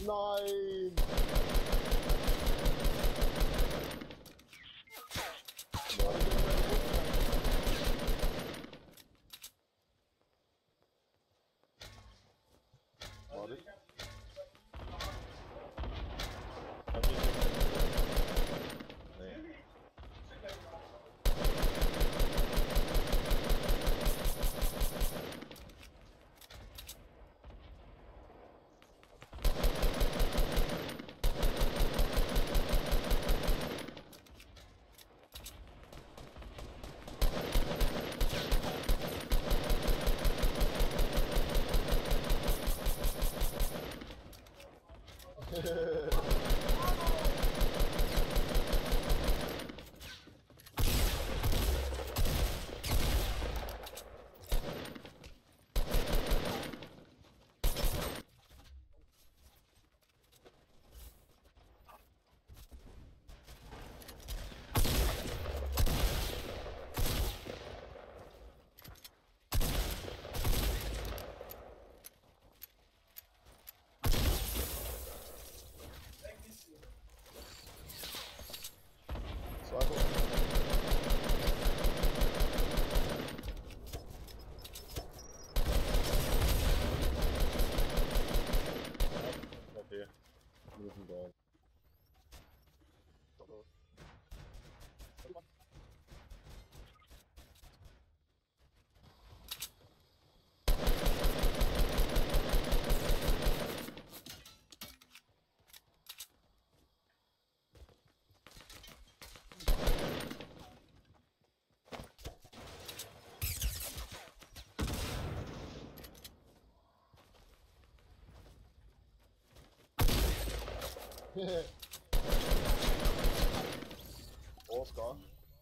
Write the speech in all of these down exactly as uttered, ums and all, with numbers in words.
Nein! Warte. Nee. Okay. Wir müssen da. Oscar.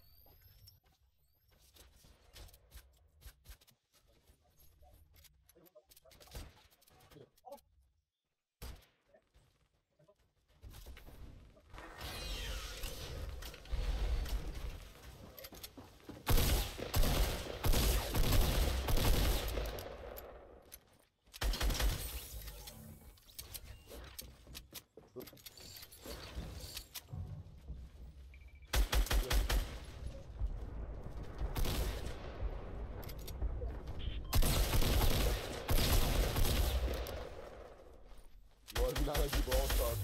Wie lange die braucht hat.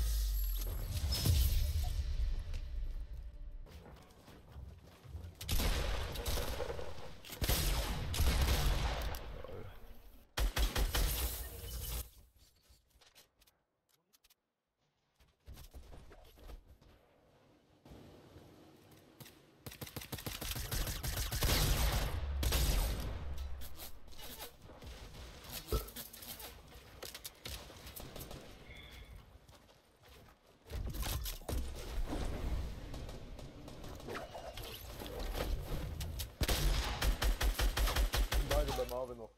Bei Marvin noch.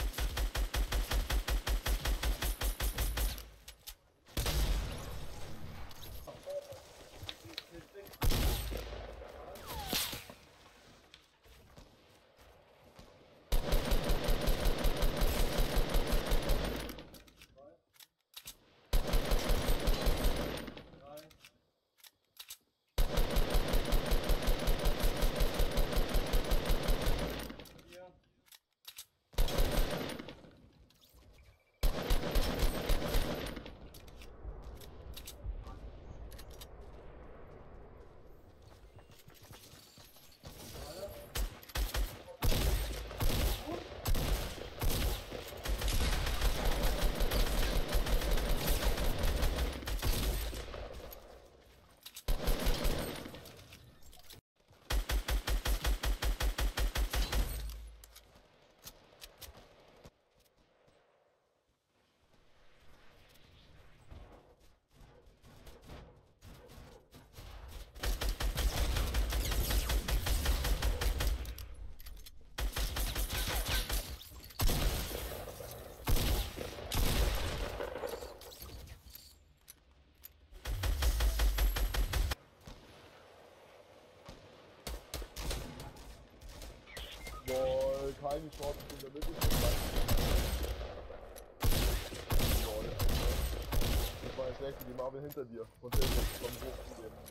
Boah, keine Chance in der Mitte. Lol, Alter. rechts, die Marvel hinter dir. Und der ist vom Hof zu dem.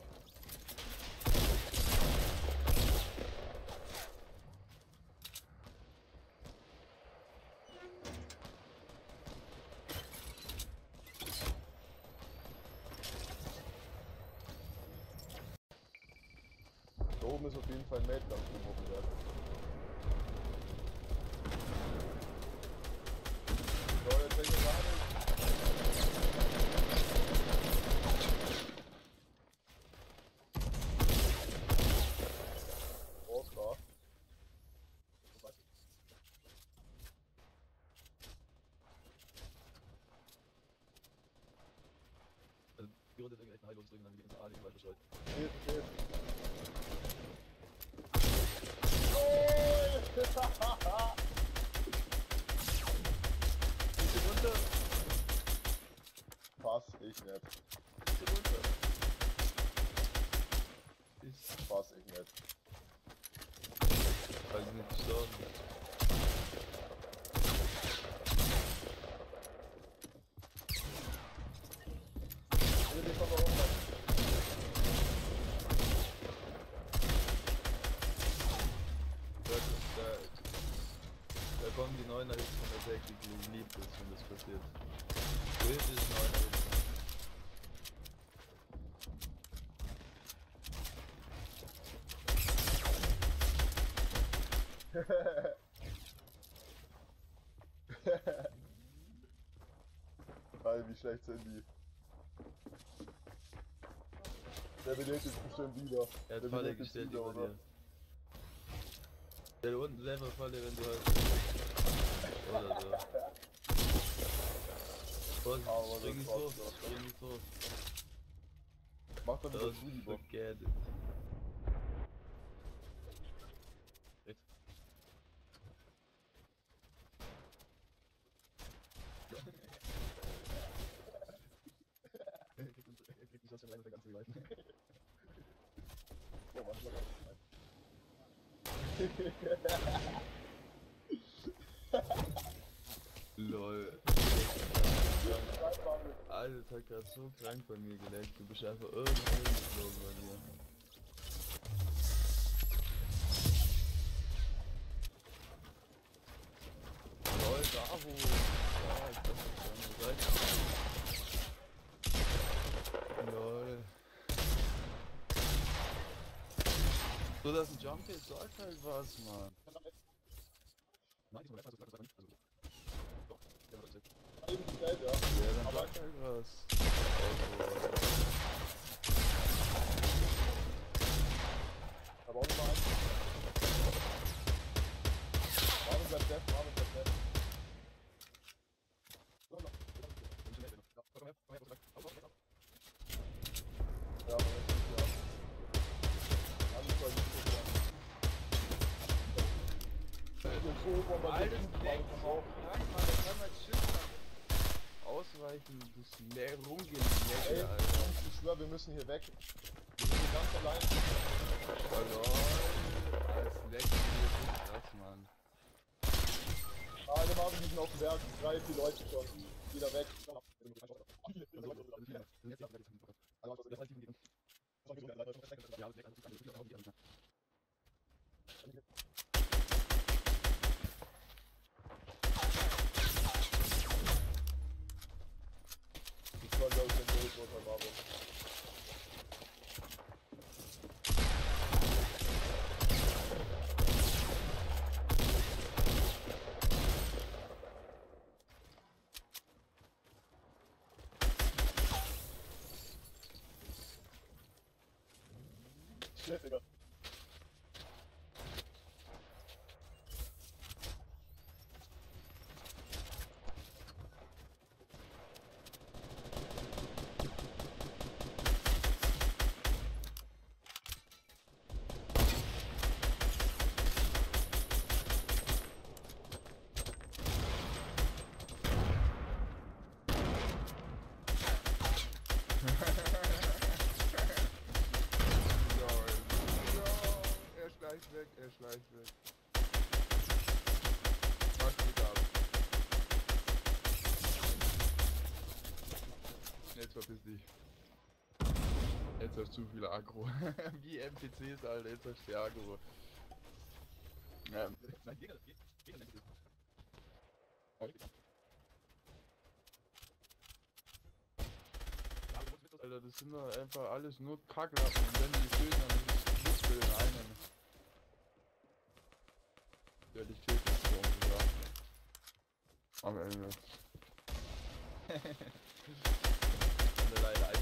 Da oben ist auf jeden Fall ein Mate ganz oben auf dem Berg. So, jetzt denke ich gerade. Oscar. Also, die Runde ist eigentlich echt eine Heilung drücken, dann geht ins A, die weiter Bescheid. Steht, steht. Bitte runter! Pass ich nicht. Bitte runter! Ich Pass ich nicht. weiß nicht gestorben. Will dich aber auch mal. Da, da kommen die Neuner jetzt von der Deck, die liebt es, wenn das passiert. Wild ist Neuner jetzt. Weil, wie schlecht sind die? Der benötigt jetzt bestimmt wieder. Er hat Der Falle benötigt gestellt wieder, über oder? dir. Der da unten selber Falle, wenn du halt... Oder so. Vorsicht, Aber spring nicht das hoch, war's doch. spring nicht hoch. Mach doch wieder Don't zu lieber. forget it. Rechts. Ja, manchmal Lol. Alter, das hat grad so krank bei mir geleckt. Du bist einfach irgendwo hingeflogen bei mir. Lol, da wo? Ja, ich dachte schon, Seite. Lol. So, dass ein Jump Hit sagt halt was, Mann. Nein, ich muss einfach so sagen, also nicht. Doch, der war das eben gestellt, ja. Ja, dann Aber- sagt halt was. Aber auch nochmal eins. Marvin bleibt dead, Marvin bleibt dead. Ja, aber jetzt ist ja. Alles soll nicht gut sein. So, so, wo man Alter, den das Fuß leckt mal so drauf. krank, Mann, da kann man Schiff ausweichen, das mehr rumgehen, Ey, Lecke, Alter. ich schwör, wir müssen hier weg. Wir sind hier ganz allein. Verloren, als Leck, das ist krass, Mann. Ah, der Marvin, die sind auf dem Berg. Drei, vier Leute schon. Wieder weg. Ich war, glaube ich, ein Goldwater Marvin. Shit, Digga. Er schleicht weg, er schleicht weg. Mach gut ab. Jetzt verpiss dich. Jetzt hast du zu viel Aggro. Wie N P Cs, Alter, jetzt hast du Aggro. Ähm, nein, Jäger, das geht. Jäger, das geht. Alter, das sind doch einfach alles nur Kacklappen und wenn die töten, dann ist es für den einen. Ja, dich töten ist so ungefähr. Am Ende. Und leider